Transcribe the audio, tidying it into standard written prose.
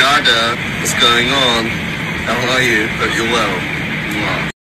Dada, what's going on? How are you? Hope you're well. Mwah.